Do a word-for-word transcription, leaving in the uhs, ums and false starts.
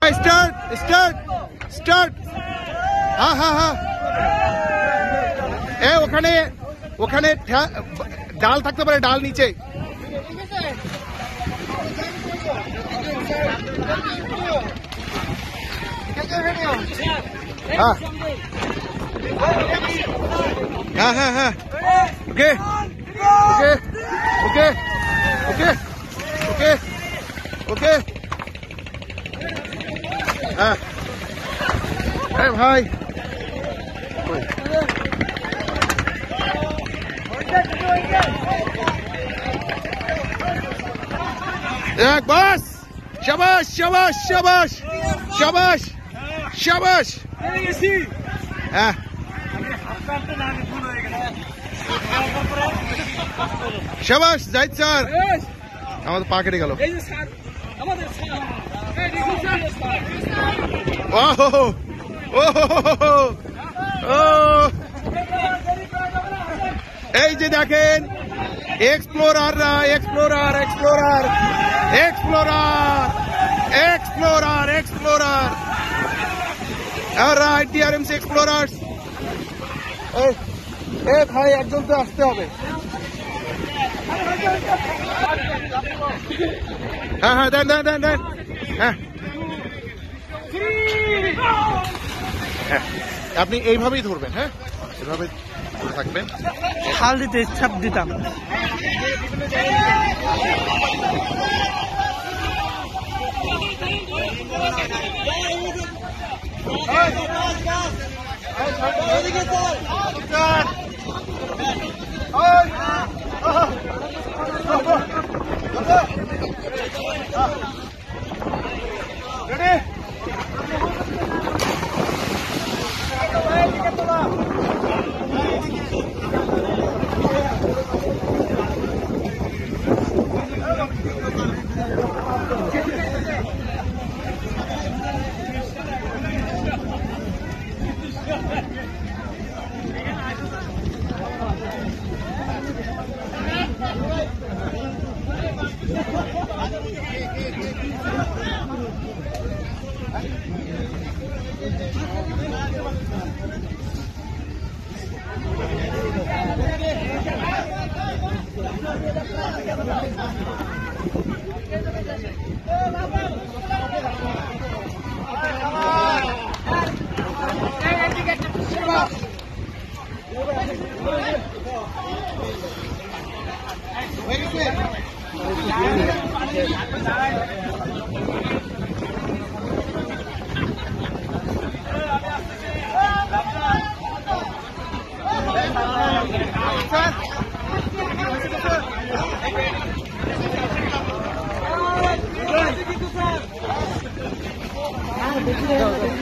Start start start. হ্যাঁ হ্যাঁ হ্যাঁ এ ওখানে ওখানে ডাল থাকতে পারে, ডাল নিচে। হ্যাঁ হ্যাঁ হ্যাঁ হ্যাঁ ওকে ওকে ওকে ওকে ওকে ওকে হ্যাঁ ভাই এক বাস। শাবাশ শাবাশ শাবাশ শাবাশ শাবাশ। হ্যাঁ শাবাশ জাহিদ স্যার। আমাদের পা কেটে গেল। এই যে দেখেন এক্সপ্লোরাররা, explorer explorer explorer explorer explorer right DRMC explorers. এ ভাই একজন তো আসতে হবে। হ্যাঁ হ্যাঁ দেন দেন দেন দেন। হ্যাঁ হ্যাঁ আপনি এইভাবেই ধরবেন। হ্যাঁ এভাবে থাকবেন। হাল দিতে ছাপ দিতাম। Sir.